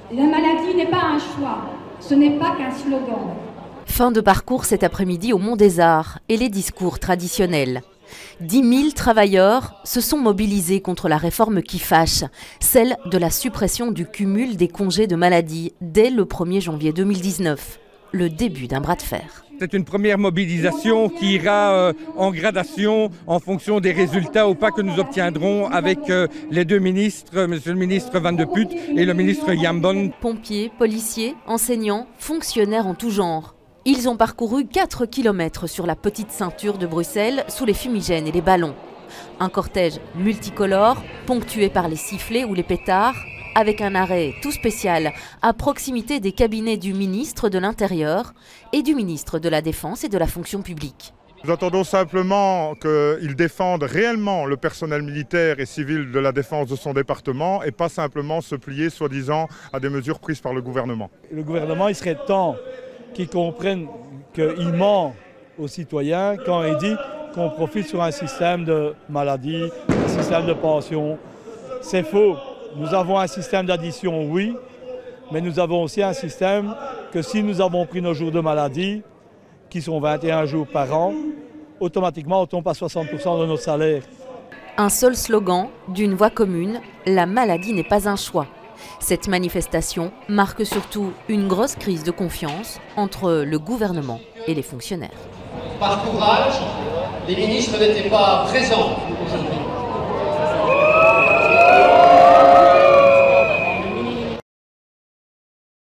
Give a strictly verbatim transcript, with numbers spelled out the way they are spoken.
La maladie n'est pas un choix, ce n'est pas qu'un slogan. Fin de parcours cet après-midi au Mont des Arts et les discours traditionnels. dix mille travailleurs se sont mobilisés contre la réforme qui fâche, celle de la suppression du cumul des congés de maladie dès le premier janvier deux mille dix-neuf, le début d'un bras de fer. C'est une première mobilisation qui ira euh, en gradation en fonction des résultats ou pas que nous obtiendrons avec euh, les deux ministres, monsieur le ministre Van de Putte et le ministre Jambon. Pompiers, policiers, enseignants, fonctionnaires en tout genre. Ils ont parcouru quatre kilomètres sur la petite ceinture de Bruxelles sous les fumigènes et les ballons. Un cortège multicolore, ponctué par les sifflets ou les pétards, avec un arrêt tout spécial à proximité des cabinets du ministre de l'Intérieur et du ministre de la Défense et de la Fonction publique. Nous attendons simplement qu'ils défendent réellement le personnel militaire et civil de la défense de son département et pas simplement se plier soi-disant à des mesures prises par le gouvernement. Le gouvernement, il serait temps qu'ils comprennent qu'il ment aux citoyens quand il dit qu'on profite sur un système de maladie, un système de pension. C'est faux. Nous avons un système d'addition, oui, mais nous avons aussi un système que si nous avons pris nos jours de maladie, qui sont vingt et un jours par an, automatiquement on tombe à soixante pour cent de nos salaires. Un seul slogan d'une voix commune, la maladie n'est pas un choix. Cette manifestation marque surtout une grosse crise de confiance entre le gouvernement et les fonctionnaires. Par courage, les ministres n'étaient pas présents aujourd'hui.